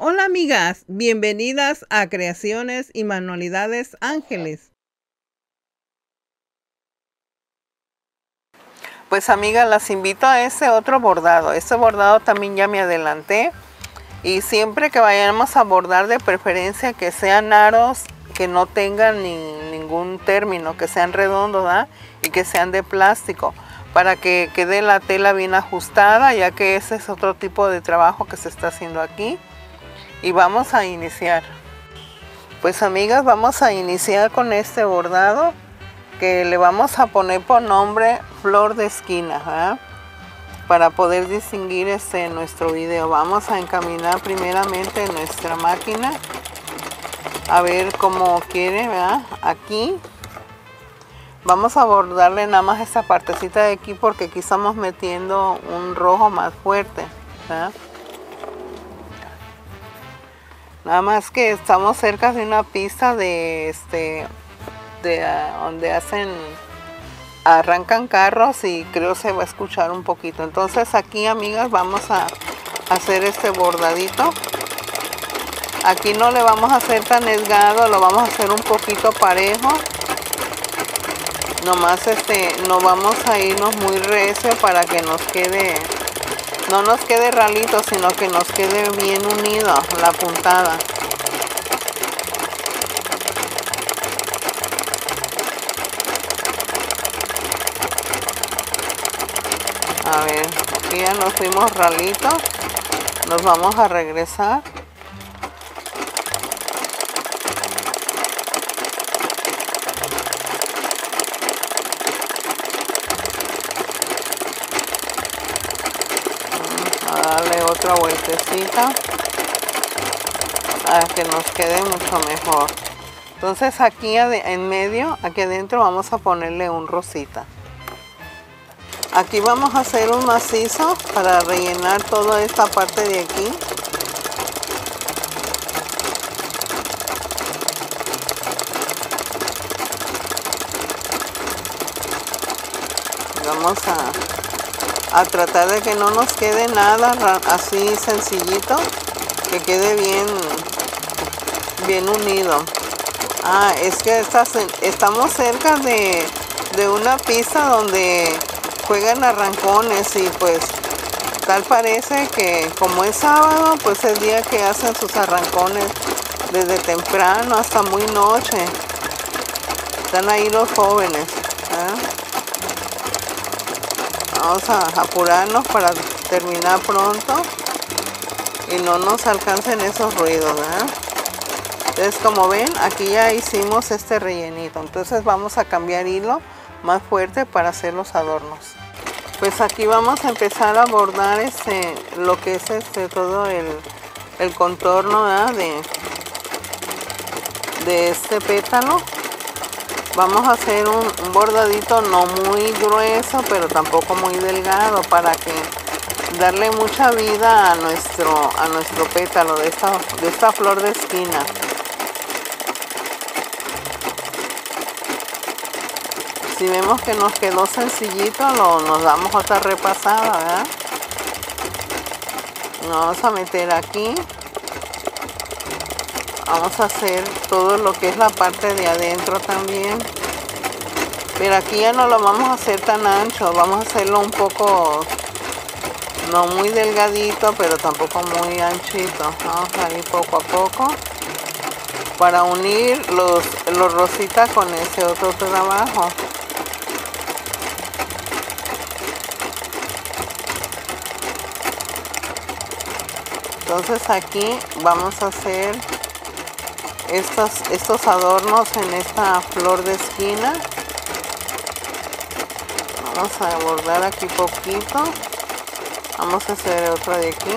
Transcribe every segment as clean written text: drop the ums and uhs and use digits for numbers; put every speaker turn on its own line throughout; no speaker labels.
Hola amigas, bienvenidas a Creaciones y Manualidades Ángeles. Pues amigas, las invito a ese otro bordado. Este bordado también ya me adelanté. Y siempre que vayamos a bordar, de preferencia que sean aros que no tengan ningún término, que sean redondos, ¿verdad? Y que sean de plástico, para que quede la tela bien ajustada, ya que ese es otro tipo de trabajo que se está haciendo aquí. Y vamos a iniciar. Pues amigas, vamos a iniciar con este bordado que le vamos a poner por nombre Flor de Esquina, ¿verdad? Para poder distinguir nuestro video. Vamos a encaminar primeramente nuestra máquina a ver cómo quiere, ¿verdad? Aquí vamos a bordarle nada más esta partecita de aquí, porque aquí estamos metiendo un rojo más fuerte, ¿verdad? Nada más que estamos cerca de una pista de donde arrancan carros, y creo se va a escuchar un poquito. Entonces aquí, amigas, vamos a hacer este bordadito. Aquí no le vamos a hacer tan esgado, lo vamos a hacer un poquito parejo. Nomás no vamos a irnos muy recio para que nos quede, no nos quede ralito, sino que nos quede bien unido la puntada. A ver, aquí ya nos fuimos ralitos, nos vamos a regresar. Vamos a darle otra vueltecita para que nos quede mucho mejor. Entonces aquí en medio, aquí adentro, vamos a ponerle un rosita. Aquí vamos a hacer un macizo para rellenar toda esta parte de aquí. Vamos a tratar de que no nos quede nada así sencillito, que quede bien unido. Es que estamos cerca de una pista donde juegan arrancones, y pues tal parece que como es sábado, pues es día que hacen sus arrancones desde temprano hasta muy noche. Están ahí los jóvenes, ¿eh? Vamos a apurarnos para terminar pronto y no nos alcancen esos ruidos, ¿eh? Entonces, como ven, aquí ya hicimos este rellenito. Entonces vamos a cambiar hilo más fuerte para hacer los adornos. Pues aquí vamos a empezar a bordar lo que es todo el contorno, ¿verdad? de este pétalo. Vamos a hacer un bordadito no muy grueso, pero tampoco muy delgado, para que darle mucha vida a nuestro pétalo de esta flor de esquina. Si vemos que nos quedó sencillito, nos damos otra repasada, ¿verdad? Nos vamos a meter aquí. Vamos a hacer todo lo que es la parte de adentro también. Pero aquí ya no lo vamos a hacer tan ancho. Vamos a hacerlo un poco, no muy delgadito, pero tampoco muy anchito. Vamos a ir poco a poco para unir los rositas con ese otro trabajo. Entonces aquí vamos a hacer estos adornos en esta flor de esquina. Vamos a bordar aquí poquito. Vamos a hacer otra de aquí.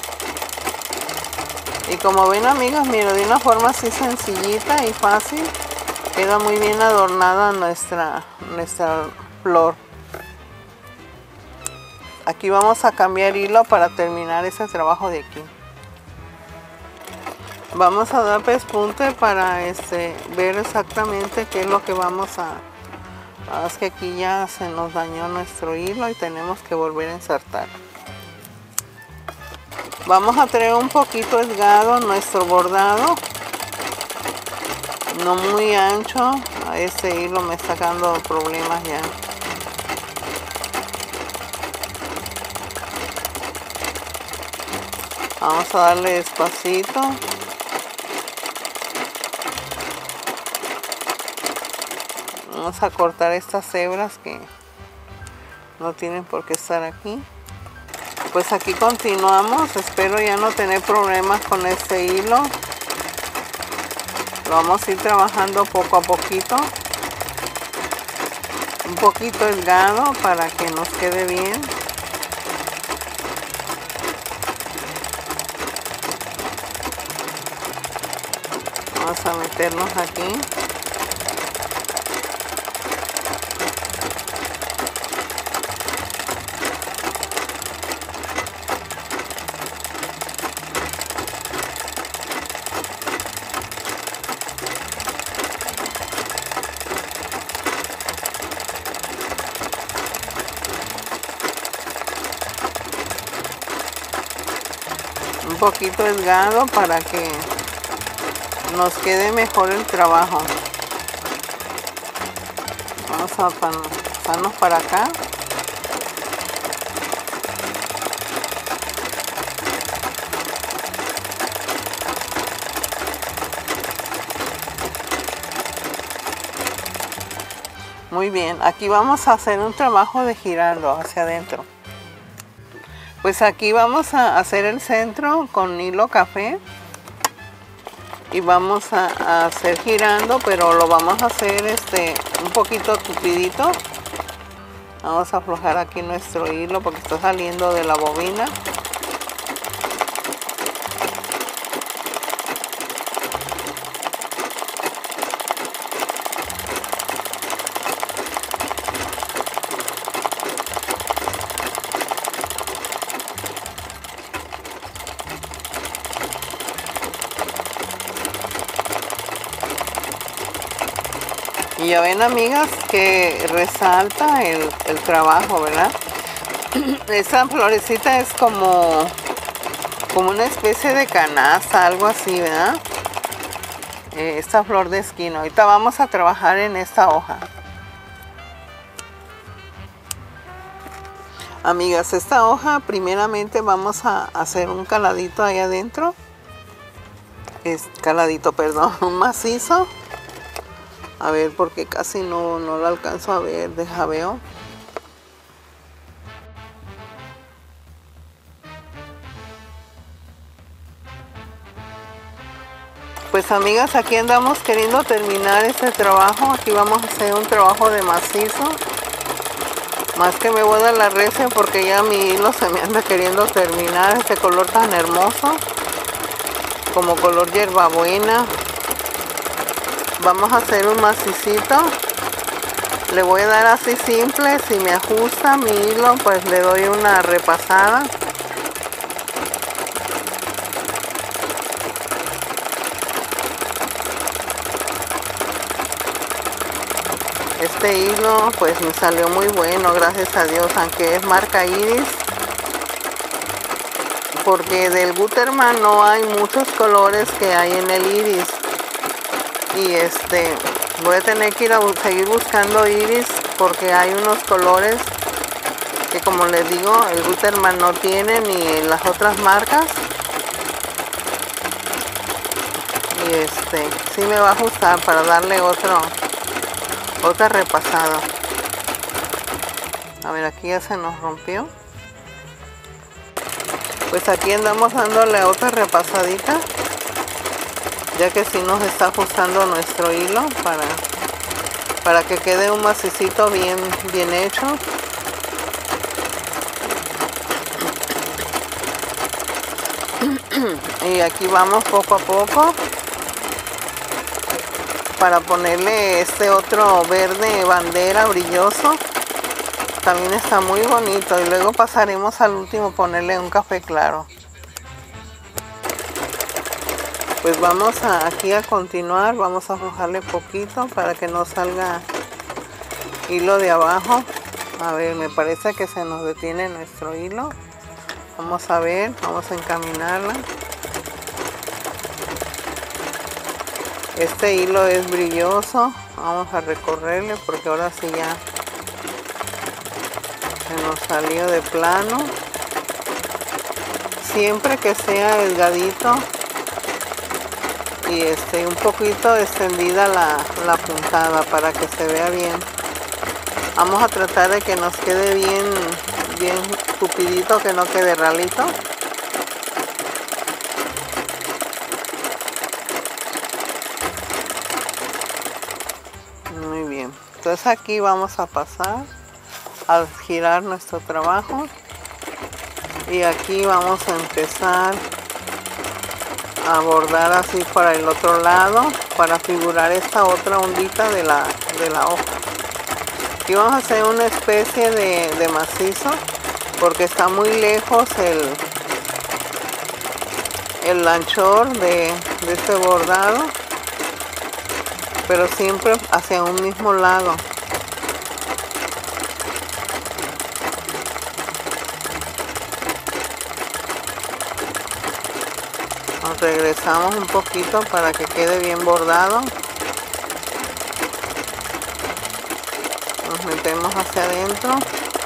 Y como ven, amigas, mira, de una forma así sencillita y fácil, queda muy bien adornada nuestra flor. Aquí vamos a cambiar hilo para terminar ese trabajo de aquí. Vamos a dar pespunte para ver exactamente qué es lo que vamos a... Es que aquí ya se nos dañó nuestro hilo y tenemos que volver a ensartar. Vamos a traer un poquito esgado nuestro bordado, no muy ancho. A este hilo me está dando problemas ya. Vamos a darle despacito. Vamos a cortar estas hebras que no tienen por qué estar aquí. Pues aquí continuamos. Espero ya no tener problemas con este hilo. Lo vamos a ir trabajando poco a poquito. Un poquito delgado para que nos quede bien. Vamos a meternos aquí. Un poquito delgado para que nos quede mejor el trabajo. Vamos a pasarnos para acá. Muy bien, aquí vamos a hacer un trabajo de girando hacia adentro. Pues aquí vamos a hacer el centro con hilo café y vamos a hacer girando, pero lo vamos a hacer un poquito tupidito. Vamos a aflojar aquí nuestro hilo porque está saliendo de la bobina. Y ya ven, amigas, que resalta el trabajo, ¿verdad? Esa florecita es como una especie de canaza, algo así, ¿verdad? Esta flor de esquina. Ahorita vamos a trabajar en esta hoja. Amigas, esta hoja primeramente vamos a hacer un caladito ahí adentro. Un macizo. A ver, porque casi no lo alcanzo a ver, deja veo. Pues amigas, aquí andamos queriendo terminar este trabajo. Aquí vamos a hacer un trabajo de macizo. Más que me voy a dar la recia porque ya mi hilo se me anda queriendo terminar. Este color tan hermoso, como color hierbabuena. Vamos a hacer un macicito. Le voy a dar así simple. Si me ajusta mi hilo, pues le doy una repasada. Este hilo pues me salió muy bueno, gracias a Dios, aunque es marca Iris. Porque del Gutermann no hay muchos colores que hay en el Iris. Y voy a tener que ir a seguir buscando Iris porque hay unos colores que, como les digo, el Gutermann no tiene ni las otras marcas. Y sí me va a ajustar para darle otra repasada. A ver, aquí ya se nos rompió. Pues aquí andamos dándole otra repasadita, ya que sí nos está ajustando nuestro hilo para que quede un macicito bien hecho. Y aquí vamos poco a poco para ponerle este otro verde bandera brilloso. También está muy bonito. Y luego pasaremos al último, ponerle un café claro. Pues vamos aquí a continuar. Vamos a aflojarle poquito para que no salga hilo de abajo. A ver, me parece que se nos detiene nuestro hilo. Vamos a ver, vamos a encaminarla. Este hilo es brilloso, vamos a recorrerle porque ahora sí ya se nos salió de plano. Siempre que sea delgadito y un poquito extendida la puntada para que se vea bien. Vamos a tratar de que nos quede bien tupidito, que no quede ralito. Muy bien, entonces aquí vamos a pasar a girar nuestro trabajo y aquí vamos a empezar a bordar así para el otro lado para figurar esta otra ondita de la hoja. Aquí vamos a hacer una especie de macizo porque está muy lejos el anchor de este bordado, pero siempre hacia un mismo lado. Nos regresamos un poquito para que quede bien bordado. Nos metemos hacia adentro.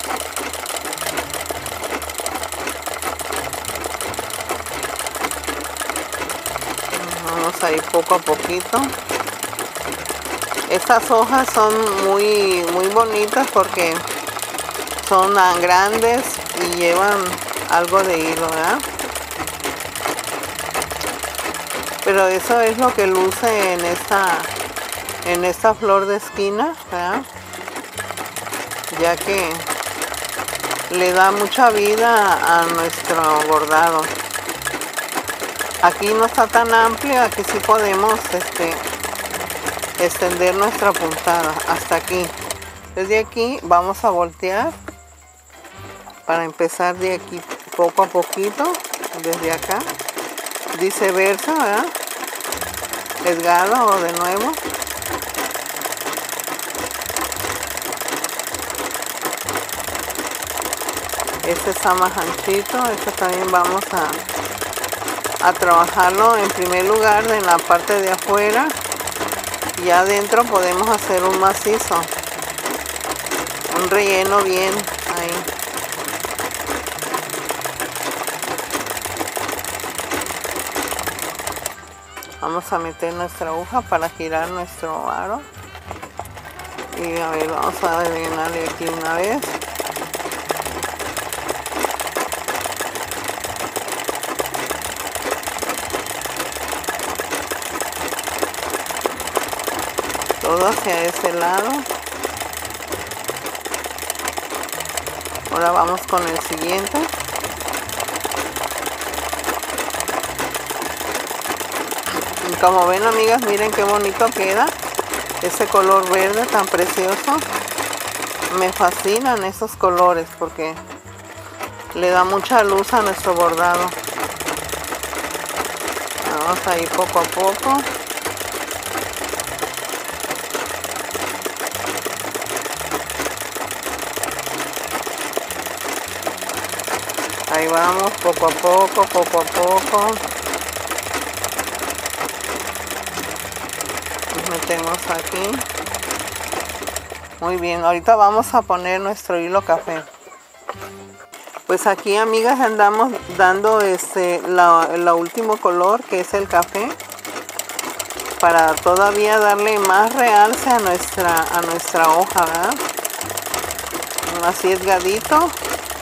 Vamos a ir poco a poquito. Estas hojas son muy bonitas porque son grandes y llevan algo de hilo, ¿verdad? Pero eso es lo que luce en esta flor de esquina, ¿verdad? Ya que le da mucha vida a nuestro bordado. Aquí no está tan amplio, aquí sí podemos extender nuestra puntada hasta aquí. Desde aquí vamos a voltear para empezar de aquí poco a poquito, desde acá, viceversa, ¿verdad? Sesgado o de nuevo. Este está más anchito, este también vamos a trabajarlo en primer lugar en la parte de afuera y adentro podemos hacer un macizo, un relleno bien ahí. Vamos a meter nuestra aguja para girar nuestro aro y a ver, vamos a rellenarle aquí una vez. Todo hacia ese lado. Ahora vamos con el siguiente. Y como ven, amigas, miren qué bonito queda ese color verde tan precioso. Me fascinan esos colores porque le da mucha luz a nuestro bordado. Vamos a ir poco a poco. Ahí vamos, poco a poco, poco a poco. Nos metemos aquí. Muy bien, ahorita vamos a poner nuestro hilo café. Pues aquí, amigas, andamos dando la último color, que es el café, para todavía darle más realce a nuestra hoja, ¿verdad? Así esgadito.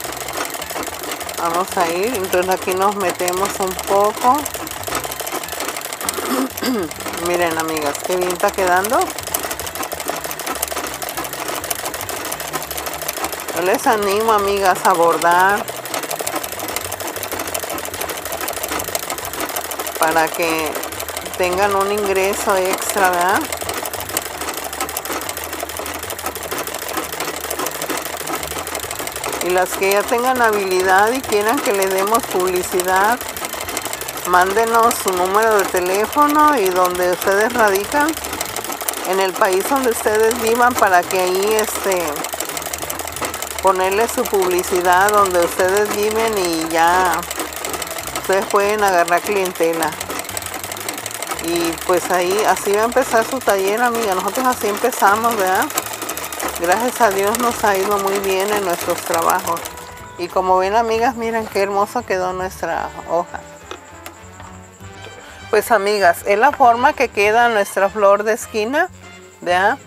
Vamos a ir, entonces aquí nos metemos un poco. Miren, amigas, qué bien está quedando. Yo les animo, amigas, a bordar para que tengan un ingreso extra, ¿verdad? Y las que ya tengan habilidad y quieran que les demos publicidad, mándenos su número de teléfono y donde ustedes radican, en el país donde ustedes vivan, para que ahí ponerle su publicidad donde ustedes viven y ya ustedes pueden agarrar clientela. Y pues ahí, así va a empezar su taller, amiga. Nosotros así empezamos, ¿verdad? Gracias a Dios nos ha ido muy bien en nuestros trabajos. Y como ven, amigas, miren qué hermoso quedó nuestra hoja. Pues, amigas, es la forma que queda nuestra flor de esquina, ¿verdad?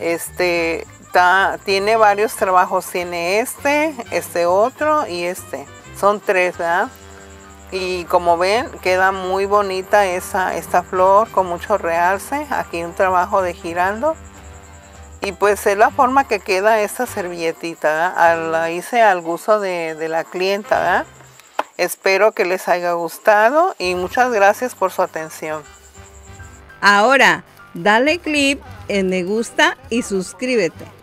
Tiene varios trabajos. Tiene este otro y este. Son 3, ¿verdad? Y como ven, queda muy bonita esta flor con mucho realce. Aquí un trabajo de girando. Y pues es la forma que queda esta servilletita, ¿verdad? La hice al gusto de la clienta, ¿verdad? Espero que les haya gustado y muchas gracias por su atención.
Ahora, dale clic en me gusta y suscríbete.